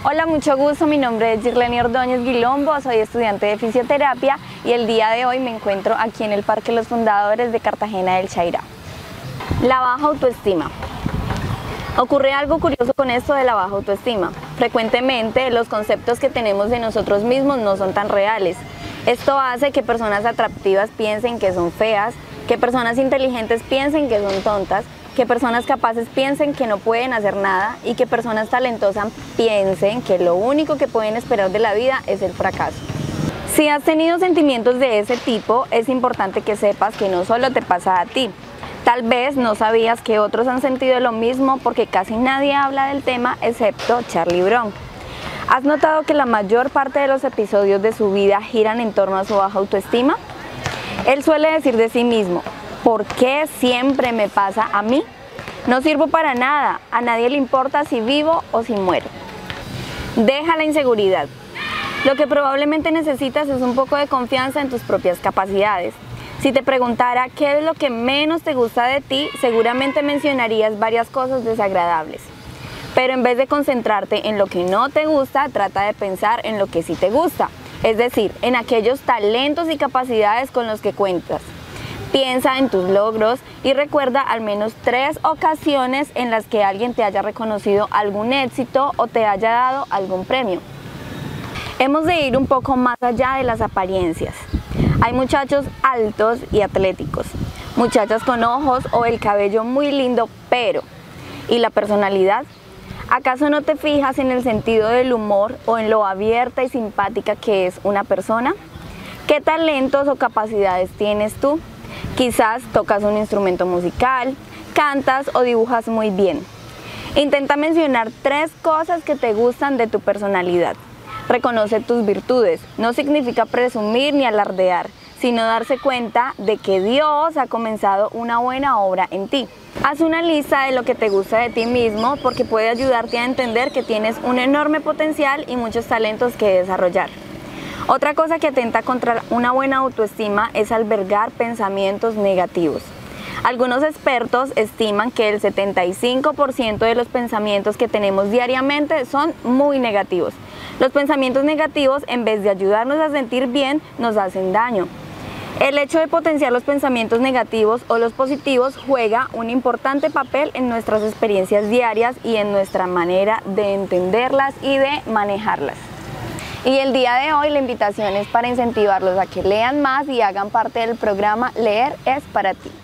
Hola, mucho gusto, mi nombre es Girleni Ordóñez Guilombo, soy estudiante de fisioterapia y el día de hoy me encuentro aquí en el Parque Los Fundadores de Cartagena del Chairá. La baja autoestima. Ocurre algo curioso con esto de la baja autoestima. Frecuentemente los conceptos que tenemos de nosotros mismos no son tan reales. Esto hace que personas atractivas piensen que son feas, que personas inteligentes piensen que son tontas, que personas capaces piensen que no pueden hacer nada y que personas talentosas piensen que lo único que pueden esperar de la vida es el fracaso. Si has tenido sentimientos de ese tipo, es importante que sepas que no solo te pasa a ti. Tal vez no sabías que otros han sentido lo mismo porque casi nadie habla del tema excepto Charlie Brown. ¿Has notado que la mayor parte de los episodios de su vida giran en torno a su baja autoestima? Él suele decir de sí mismo: ¿por qué siempre me pasa a mí? No sirvo para nada, a nadie le importa si vivo o si muero. Deja la inseguridad. Lo que probablemente necesitas es un poco de confianza en tus propias capacidades. Si te preguntara qué es lo que menos te gusta de ti, seguramente mencionarías varias cosas desagradables. Pero en vez de concentrarte en lo que no te gusta, trata de pensar en lo que sí te gusta, es decir, en aquellos talentos y capacidades con los que cuentas. Piensa en tus logros y recuerda al menos 3 ocasiones en las que alguien te haya reconocido algún éxito o te haya dado algún premio. Hemos de ir un poco más allá de las apariencias. Hay muchachos altos y atléticos, muchachas con ojos o el cabello muy lindo, pero ¿y la personalidad? ¿Acaso no te fijas en el sentido del humor o en lo abierta y simpática que es una persona? ¿Qué talentos o capacidades tienes tú? Quizás tocas un instrumento musical, cantas o dibujas muy bien. Intenta mencionar 3 cosas que te gustan de tu personalidad. Reconoce tus virtudes. No significa presumir ni alardear, sino darse cuenta de que Dios ha comenzado una buena obra en ti. Haz una lista de lo que te gusta de ti mismo porque puede ayudarte a entender que tienes un enorme potencial y muchos talentos que desarrollar. Otra cosa que atenta contra una buena autoestima es albergar pensamientos negativos. Algunos expertos estiman que el 75% de los pensamientos que tenemos diariamente son muy negativos. Los pensamientos negativos, en vez de ayudarnos a sentir bien, nos hacen daño. El hecho de potenciar los pensamientos negativos o los positivos juega un importante papel en nuestras experiencias diarias y en nuestra manera de entenderlas y de manejarlas. Y el día de hoy la invitación es para incentivarlos a que lean más y hagan parte del programa Leer es para ti.